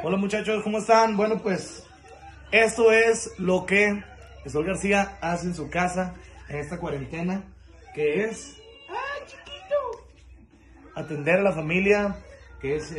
Hola muchachos, ¿cómo están? Bueno, pues esto es lo que Sol García hace en su casa en esta cuarentena, que es atender a la familia, que es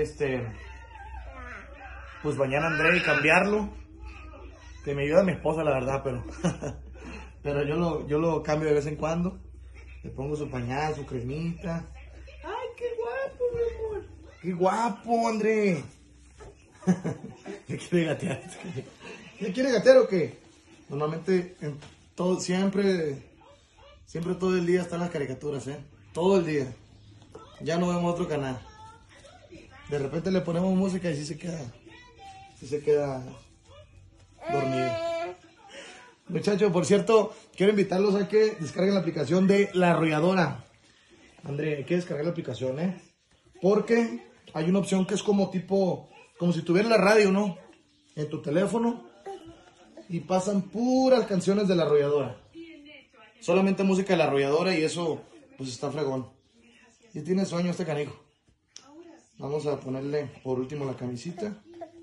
pues bañar a André y cambiarlo, que me ayuda mi esposa la verdad, pero pero yo lo cambio de vez en cuando, le pongo su pañal, su cremita. Ay, qué guapo, mi amor, qué guapo, André. ¿Ya quiere gatear? ¿Ya quiere gatear o qué? Normalmente siempre todo el día están las caricaturas, todo el día. Ya no vemos otro canal. De repente le ponemos música y sí se queda dormido. Muchachos, por cierto, quiero invitarlos a que descarguen la aplicación de La Arrolladora. André, hay que descargar la aplicación, porque hay una opción que es como si tuvieras la radio, ¿no? En tu teléfono, y pasan puras canciones de La Arrolladora. Solamente música de La Arrolladora, y eso pues está fregón. Y tiene sueño este canijo. Vamos a ponerle por último la camisita.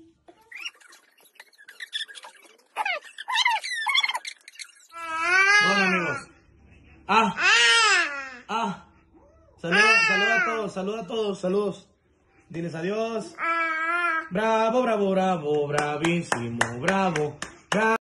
Bueno, amigos. Saluda a todos, saludos. Diles adiós. Bravo, bravo, bravo, bravísimo, bravo.